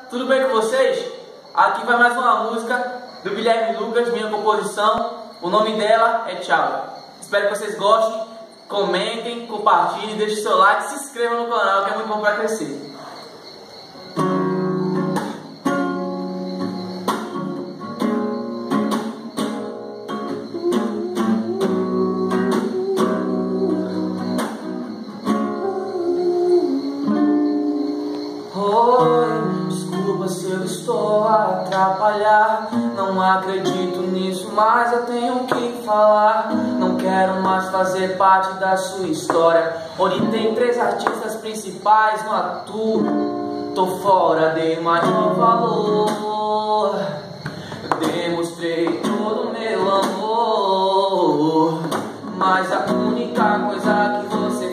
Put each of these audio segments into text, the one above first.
tudo bem com vocês? Aqui vai mais uma música do Guilherme Lucas, minha composição. O nome dela é Tchau. Espero que vocês gostem, comentem, compartilhem, deixem seu like, se inscrevam no canal que é muito bom para crescer. Oi, desculpa se eu estou a atrapalhar. Não acredito nisso, mas eu tenho que falar. Não quero mais fazer parte da sua história, onde tem 3 artistas principais, não atuo. Tô fora, dei mais um valor. Eu demonstrei todo o meu amor, mas a única coisa que você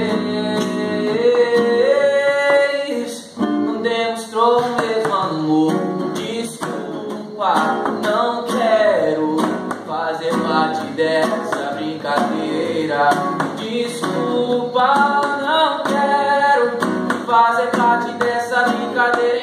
fez não demonstrou o mesmo amor. Desculpa, não quero fazer parte dessa brincadeira. Desculpa, não quero fazer parte dessa brincadeira.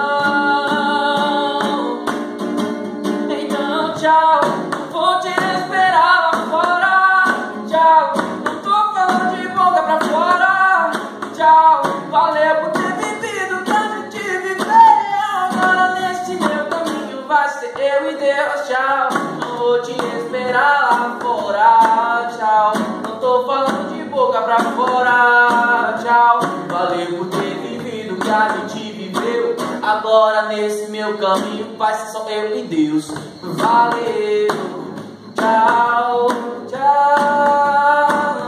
Então tchau, vou te esperar lá fora. Tchau, não tô falando de boca pra fora. Tchau, valeu por ter vivido o que a gente viveu. Agora neste meu caminho vai ser eu e Deus. Tchau, não vou te esperar lá fora. Tchau, não tô falando de boca pra fora. Tchau, valeu por ter vivido o que a gente viveu. Agora nesse meu caminho vai ser só eu e Deus. Valeu, tchau, tchau,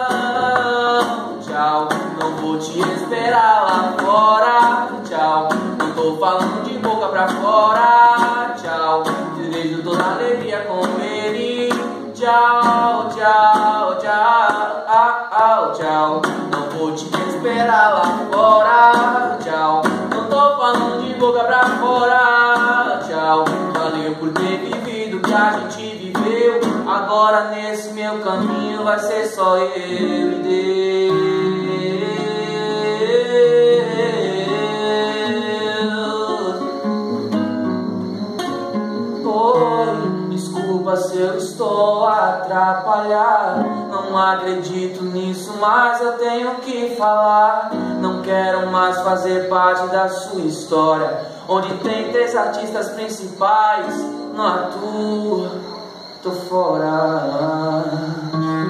tchau. Não vou te esperar lá fora. Tchau, não tô falando de boca pra fora. Tchau, desejo toda alegria com ele. Tchau, tchau, tchau, tchau. Não vou te esperar lá fora. Tchau, não tô falando de boca pra fora. Tchau, valeu por ter vivido o que a gente viveu. Agora nesse meu caminho vai ser só eu e Deus. Oi, desculpa se eu estou a atrapalhar. Não acredito nisso, mas eu tenho que falar. Não quero mais fazer parte da sua história, onde tem 3 artistas principais, não atuo, tô fora.